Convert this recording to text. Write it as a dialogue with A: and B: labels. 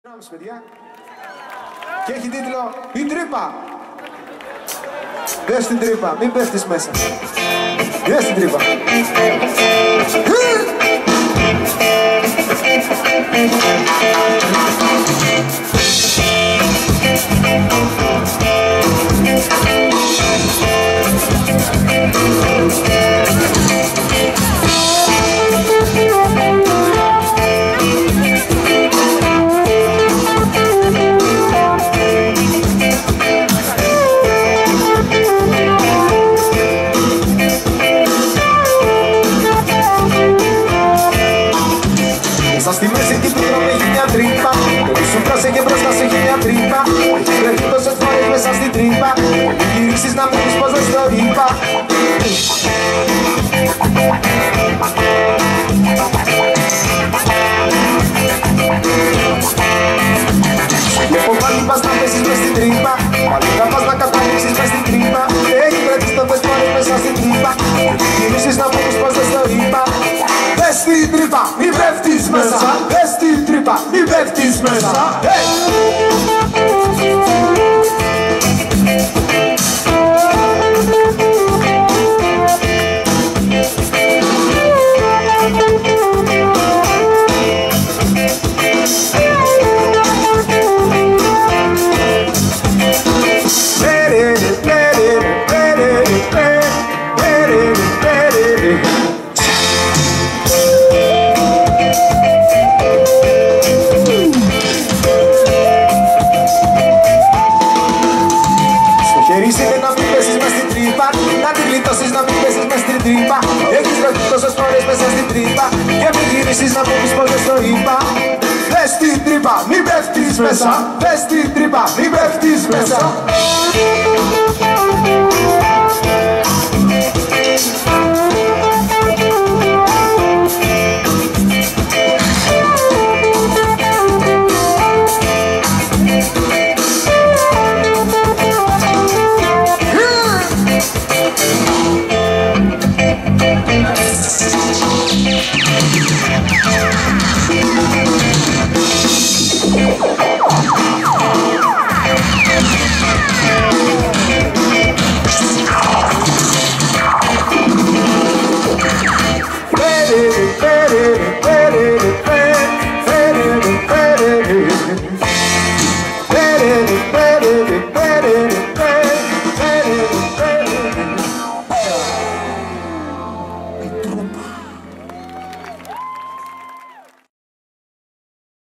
A: Παιδιά. Και έχει τίτλο «Η τρύπα». Δες την τρύπα, μην πέφτεις μέσα. Δες την τρύπα. Μέσα στη μέση την πίτρο με έχει μια τρύπα. Το πίσω πράσε και μπροστά σε έχει μια τρύπα. Έχεις βρεθεί τόσες φορές μέσα στην τρύπα. Μην γυρίσεις να μου πεις πως δεν στο είπα. Βλέπω πάλι πας να πέσεις μες στην τρύπα. Πάλι θα πας να καταλήξεις μες στην τρύπα. Έχεις βρεθεί τόσες φορές μέσα στην τρύπα. Μην γυρίσεις να μου πεις πως δεν στο είπα. Πες στην τρύπα, μη πέφτεις μέσα. Πες στην τρύπα, μη πέφτεις μέσα. Να την γλιτώσεις, να μην πέσεις μες στην τρύπα. Έχεις βρεθεί τόσες φορές μέσα στην τρύπα. Και μην γυρίσεις να μου πεις πως δεν στο είπα. Πες στην τρύπα, μην πέφτεις μέσα. Πες στην τρύπα, μην πέφτεις μέσα.